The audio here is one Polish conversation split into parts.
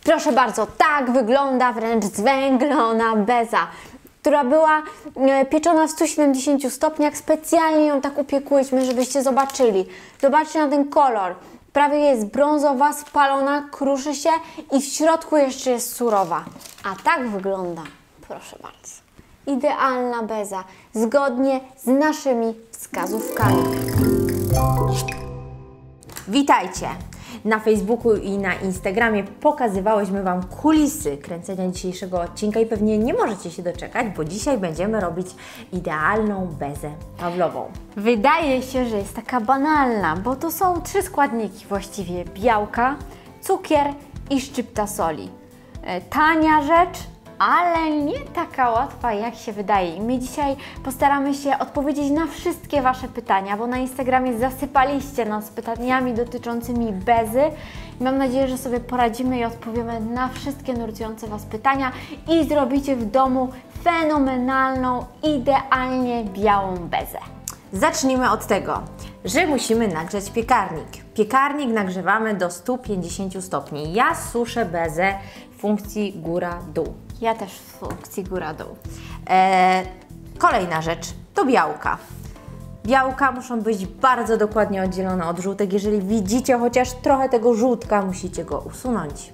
Proszę bardzo, tak wygląda wręcz zwęglona beza, która była pieczona w 170 stopniach. Specjalnie ją tak upiekłyśmy, żebyście zobaczyli. Zobaczcie na ten kolor. Prawie jest brązowa, spalona, kruszy się i w środku jeszcze jest surowa. A tak wygląda, proszę bardzo, idealna beza, zgodnie z naszymi wskazówkami. Witajcie! Na Facebooku i na Instagramie pokazywałyśmy Wam kulisy kręcenia dzisiejszego odcinka i pewnie nie możecie się doczekać, bo dzisiaj będziemy robić idealną bezę pawlową. Wydaje się, że jest taka banalna, bo to są 3 składniki właściwie: białka, cukier i szczypta soli. Tania rzecz, ale nie taka łatwa, jak się wydaje. I my dzisiaj postaramy się odpowiedzieć na wszystkie Wasze pytania, bo na Instagramie zasypaliście nas pytaniami dotyczącymi bezy. I mam nadzieję, że sobie poradzimy i odpowiemy na wszystkie nurtujące Was pytania i zrobicie w domu fenomenalną, idealnie białą bezę. Zacznijmy od tego, że musimy nagrzać piekarnik. Piekarnik nagrzewamy do 150 stopni. Ja suszę bezę w funkcji góra-dół. Ja też w funkcji góra-dół. Kolejna rzecz to białka. Białka muszą być bardzo dokładnie oddzielone od żółtek. Jeżeli widzicie chociaż trochę tego żółtka, musicie go usunąć.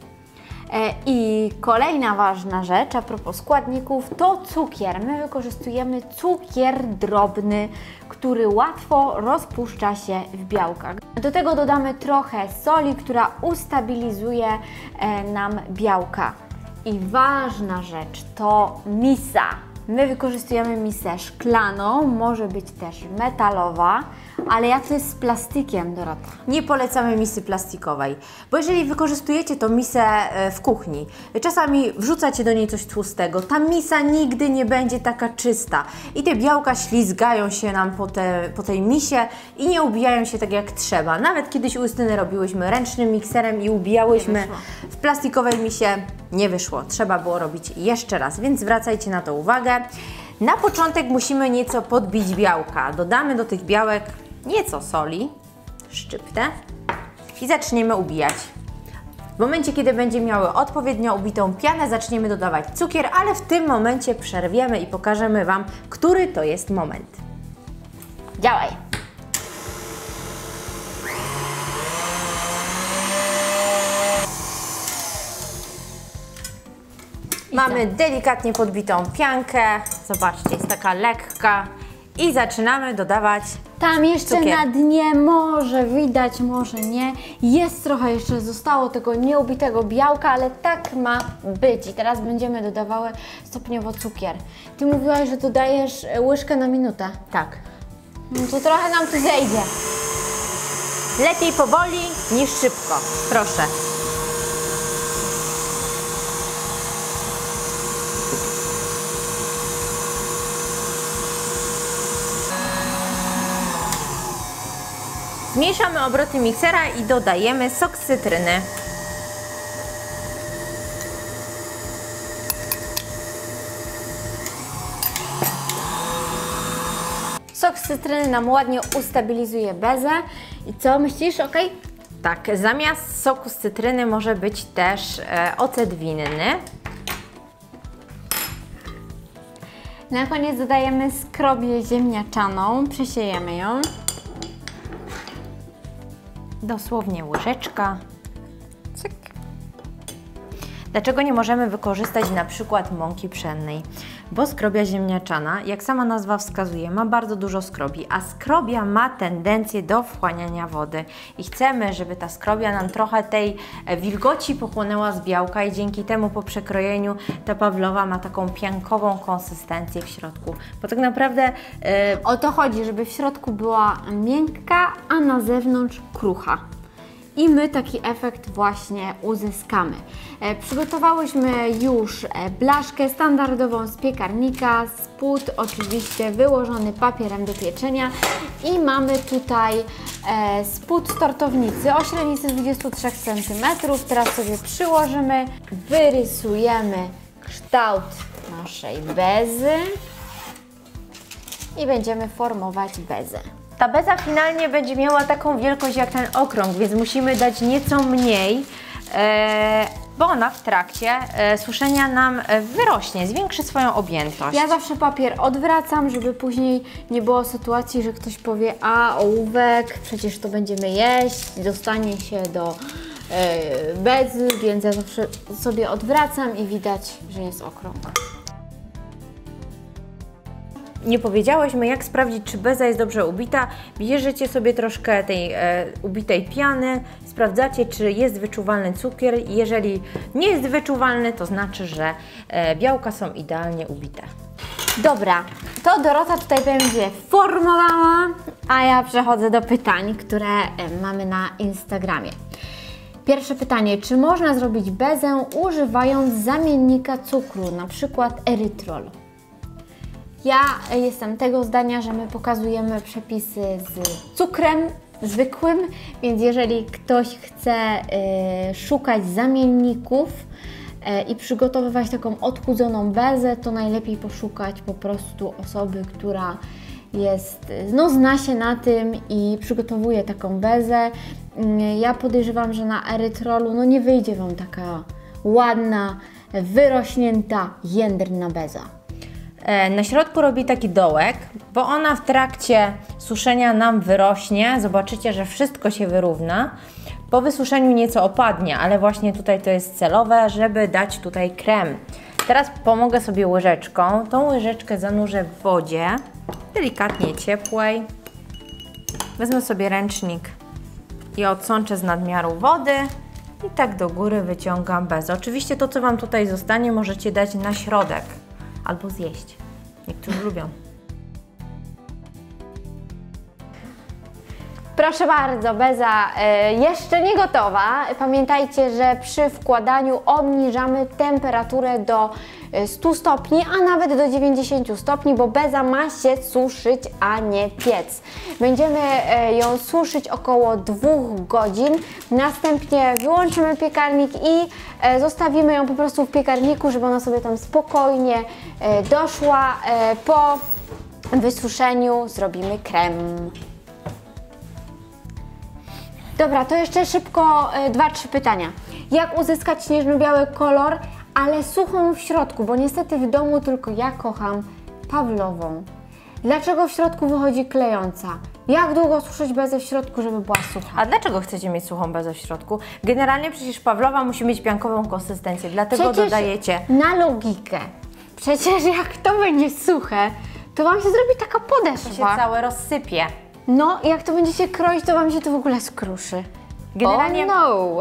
I kolejna ważna rzecz a propos składników to cukier. My wykorzystujemy cukier drobny, który łatwo rozpuszcza się w białkach. Do tego dodamy trochę soli, która ustabilizuje nam białka. I ważna rzecz to misa. My wykorzystujemy misę szklaną, może być też metalowa, ale jak to jest z plastikiem, Dorota? Nie polecamy misy plastikowej, bo jeżeli wykorzystujecie tą misę w kuchni, czasami wrzucacie do niej coś tłustego, ta misa nigdy nie będzie taka czysta i te białka ślizgają się nam po tej misie i nie ubijają się tak jak trzeba. Nawet kiedyś u Justyny robiłyśmy ręcznym mikserem i ubijałyśmy w plastikowej misie, nie wyszło. Trzeba było robić jeszcze raz, więc zwracajcie na to uwagę. Na początek musimy nieco podbić białka. Dodamy do tych białek nieco soli, szczyptę i zaczniemy ubijać. W momencie, kiedy będzie miały odpowiednio ubitą pianę, zaczniemy dodawać cukier, ale w tym momencie przerwiemy i pokażemy Wam, który to jest moment. Działaj! Mamy delikatnie podbitą piankę, zobaczcie, jest taka lekka i zaczynamy dodawać tam jeszcze cukier. Na dnie może widać, może nie, jest trochę jeszcze zostało tego nieubitego białka, ale tak ma być i teraz będziemy dodawały stopniowo cukier. Ty mówiłaś, że dodajesz łyżkę na minutę. Tak. No to trochę nam tu zejdzie. Lepiej powoli niż szybko, proszę. Zmniejszamy obroty miksera i dodajemy sok z cytryny. Sok z cytryny nam ładnie ustabilizuje bezę. I co, myślisz, ok? Tak, zamiast soku z cytryny może być też ocet winny. Na koniec dodajemy skrobię ziemniaczaną, przesiejemy ją. Dosłownie łyżeczka. Cyk. Dlaczego nie możemy wykorzystać na przykład mąki pszennej? Bo skrobia ziemniaczana, jak sama nazwa wskazuje, ma bardzo dużo skrobi, a skrobia ma tendencję do wchłaniania wody. I chcemy, żeby ta skrobia nam trochę tej wilgoci pochłonęła z białka i dzięki temu po przekrojeniu ta pawlowa ma taką piankową konsystencję w środku. Bo tak naprawdę o to chodzi, żeby w środku była miękka, a na zewnątrz krucha. I my taki efekt właśnie uzyskamy. Przygotowałyśmy już blaszkę standardową z piekarnika, spód oczywiście wyłożony papierem do pieczenia i mamy tutaj spód z tortownicy o średnicy 23 cm. Teraz sobie przyłożymy, wyrysujemy kształt naszej bezy i będziemy formować bezę. Ta beza finalnie będzie miała taką wielkość jak ten okrąg, więc musimy dać nieco mniej bo ona w trakcie suszenia nam wyrośnie, zwiększy swoją objętość. Ja zawsze papier odwracam, żeby później nie było sytuacji, że ktoś powie: a ołówek, przecież to będziemy jeść, dostanie się do bezy, więc ja zawsze sobie odwracam i widać, że jest okrągła. Nie powiedziałyśmy, jak sprawdzić, czy beza jest dobrze ubita. Bierzecie sobie troszkę tej ubitej piany, sprawdzacie, czy jest wyczuwalny cukier. Jeżeli nie jest wyczuwalny, to znaczy, że białka są idealnie ubite. Dobra, to Dorota tutaj będzie formowała, a ja przechodzę do pytań, które mamy na Instagramie. Pierwsze pytanie: czy można zrobić bezę używając zamiennika cukru, na przykład erytrol? Ja jestem tego zdania, że my pokazujemy przepisy z cukrem zwykłym, więc jeżeli ktoś chce szukać zamienników i przygotowywać taką odchudzoną bezę, to najlepiej poszukać po prostu osoby, która jest, zna się na tym i przygotowuje taką bezę. Ja podejrzewam, że na erytrolu nie wyjdzie Wam taka ładna, wyrośnięta, jędrna beza. Na środku robi taki dołek, bo ona w trakcie suszenia nam wyrośnie. Zobaczycie, że wszystko się wyrówna. Po wysuszeniu nieco opadnie, ale właśnie tutaj to jest celowe, żeby dać tutaj krem. Teraz pomogę sobie łyżeczką. Tą łyżeczkę zanurzę w wodzie, delikatnie ciepłej. Wezmę sobie ręcznik i odsączę z nadmiaru wody i tak do góry wyciągam bezę. Oczywiście to, co Wam tutaj zostanie, możecie dać na środek albo zjeść. Niektórzy lubią. Proszę bardzo, beza jeszcze nie gotowa. Pamiętajcie, że przy wkładaniu obniżamy temperaturę do 100 stopni, a nawet do 90 stopni, bo beza ma się suszyć, a nie piec. Będziemy ją suszyć około 2 godzin. Następnie wyłączymy piekarnik i zostawimy ją po prostu w piekarniku, żeby ona sobie tam spokojnie doszła. Po wysuszeniu zrobimy krem. Dobra, to jeszcze szybko 2-3 pytania. Jak uzyskać śnieżno-biały kolor, ale suchą w środku? Bo niestety w domu tylko ja kocham pawlową. Dlaczego w środku wychodzi klejąca? Jak długo suszyć bezę w środku, żeby była sucha? A dlaczego chcecie mieć suchą bezę w środku? Generalnie przecież pawlowa musi mieć piankową konsystencję, dlatego dodajecie... na logikę. Przecież jak to będzie suche, to Wam się zrobi taka podeszwa. To się całe rozsypie. No, jak to będziecie kroić, to Wam się to w ogóle skruszy. Generalnie no.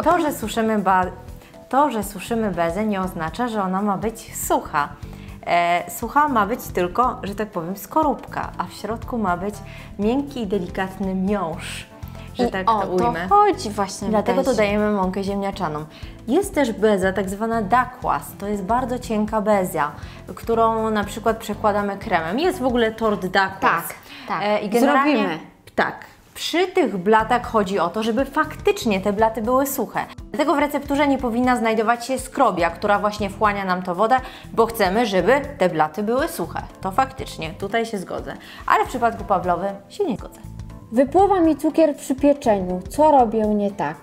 to, że suszymy bezę, nie oznacza, że ona ma być sucha. Sucha ma być tylko, że tak powiem, skorupka, a w środku ma być miękki i delikatny miąższ, że tak to ujmę. To chodzi właśnie. Dlatego dodajemy mąkę ziemniaczaną. Jest też beza tak zwana dakłas, to jest bardzo cienka bezia, którą na przykład przekładamy kremem. Jest w ogóle tort dakłas. Tak. I generalnie, zrobimy. Tak. Przy tych blatach chodzi o to, żeby faktycznie te blaty były suche. Dlatego w recepturze nie powinna znajdować się skrobia, która właśnie wchłania nam tą wodę, bo chcemy, żeby te blaty były suche. To faktycznie, tutaj się zgodzę. Ale w przypadku pawlowym się nie zgodzę. Wypływa mi cukier przy pieczeniu. Co robię nie tak?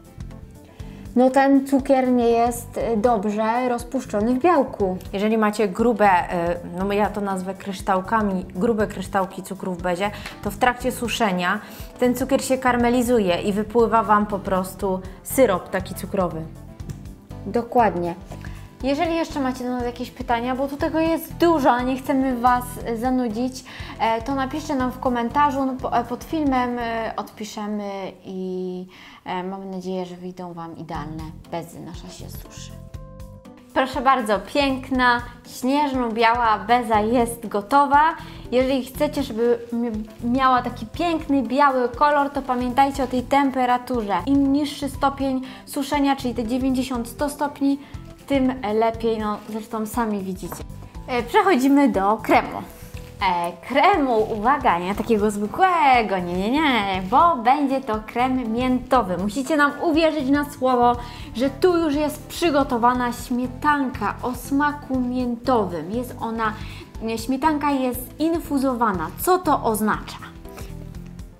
No ten cukier nie jest dobrze rozpuszczony w białku. Jeżeli macie grube, no ja to nazwę kryształkami, grube kryształki cukru w bezie, to w trakcie suszenia ten cukier się karmelizuje i wypływa Wam po prostu syrop taki cukrowy. Dokładnie. Jeżeli jeszcze macie do nas jakieś pytania, bo tu tego jest dużo, a nie chcemy Was zanudzić, to napiszcie nam w komentarzu, pod filmem odpiszemy i mam nadzieję, że wyjdą Wam idealne bezy. Nasza się suszy. Proszę bardzo, piękna, śnieżno-biała beza jest gotowa. Jeżeli chcecie, żeby miała taki piękny, biały kolor, to pamiętajcie o tej temperaturze. Im niższy stopień suszenia, czyli te 90-100 stopni, tym lepiej, no zresztą sami widzicie. Przechodzimy do kremu. Kremu, uwaga, nie takiego zwykłego, nie, bo będzie to krem miętowy. Musicie nam uwierzyć na słowo, że tu już jest przygotowana śmietanka o smaku miętowym. Śmietanka jest infuzowana. Co to oznacza?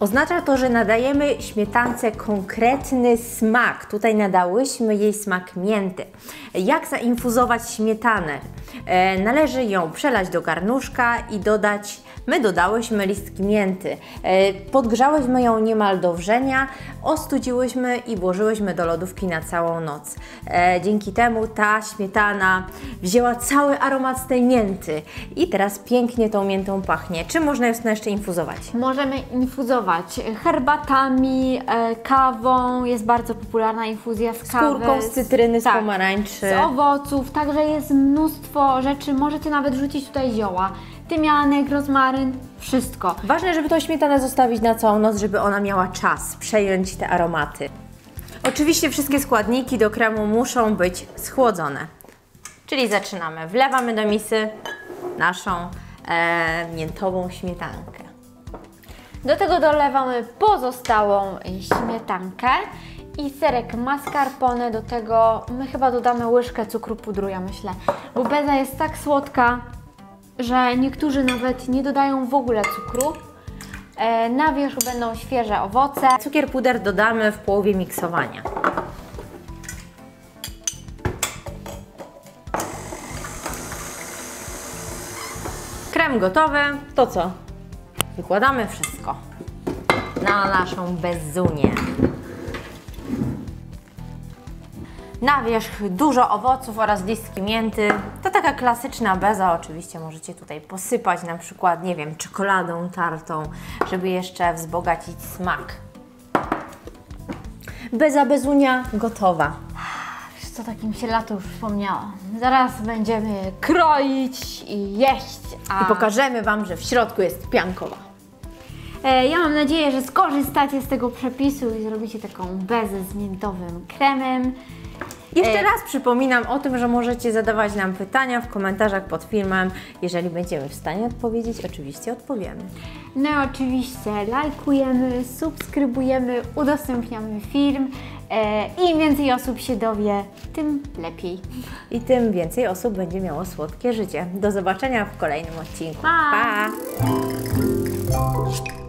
Oznacza to, że nadajemy śmietance konkretny smak. Tutaj nadałyśmy jej smak mięty. Jak zainfuzować śmietanę? Należy ją przelać do garnuszka i my dodałyśmy listki mięty. Podgrzałyśmy ją niemal do wrzenia, ostudziłyśmy i włożyłyśmy do lodówki na całą noc. Dzięki temu ta śmietana wzięła cały aromat z tej mięty i teraz pięknie tą miętą pachnie. Czym można ją jeszcze infuzować? Możemy infuzować herbatami, kawą, jest bardzo popularna infuzja z kawy. Skórką z cytryny, z pomarańczy. Z owoców, także jest mnóstwo rzeczy, możecie nawet rzucić tutaj zioła. Tymianek, rozmaryn, wszystko. Ważne, żeby tą śmietanę zostawić na całą noc, żeby ona miała czas przejąć te aromaty. Oczywiście wszystkie składniki do kremu muszą być schłodzone. Czyli zaczynamy. Wlewamy do misy naszą miętową śmietankę. Do tego dolewamy pozostałą śmietankę i serek mascarpone. Do tego my chyba dodamy łyżkę cukru pudru, ja myślę, bo beza jest tak słodka, że niektórzy nawet nie dodają w ogóle cukru. Na wierzchu będą świeże owoce. Cukier puder dodamy w połowie miksowania. Krem gotowy. To co? Wykładamy wszystko na naszą bezunię. Na wierzch dużo owoców oraz listki mięty. To taka klasyczna beza, oczywiście możecie tutaj posypać na przykład, nie wiem, czekoladą tartą, żeby jeszcze wzbogacić smak. Beza bezunia gotowa. Wiesz co, tak mi się lato już wspomniało. Zaraz będziemy kroić i jeść. I pokażemy Wam, że w środku jest piankowa. Ja mam nadzieję, że skorzystacie z tego przepisu i zrobicie taką bezę z miętowym kremem. Jeszcze raz przypominam o tym, że możecie zadawać nam pytania w komentarzach pod filmem. Jeżeli będziemy w stanie odpowiedzieć, oczywiście odpowiemy. No i oczywiście lajkujemy, subskrybujemy, udostępniamy film. Im więcej osób się dowie, tym lepiej. I tym więcej osób będzie miało słodkie życie. Do zobaczenia w kolejnym odcinku. Pa! Pa!